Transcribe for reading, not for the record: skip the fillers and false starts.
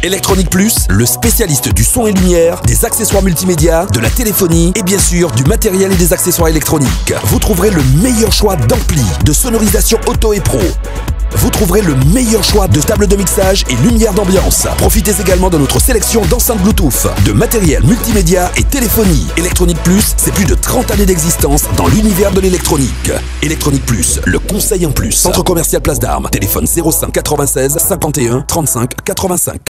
Electronic Plus, le spécialiste du son et lumière, des accessoires multimédia, de la téléphonie et bien sûr du matériel et des accessoires électroniques. Vous trouverez le meilleur choix d'ampli, de sonorisation auto et pro. Vous trouverez le meilleur choix de tables de mixage et lumière d'ambiance. Profitez également de notre sélection d'enceintes Bluetooth, de matériel multimédia et téléphonie. Electronic Plus, c'est plus de 30 années d'existence dans l'univers de l'électronique. Electronic Plus, le conseil en plus. Centre commercial Place d'Armes. Téléphone 05 96 51 35 85.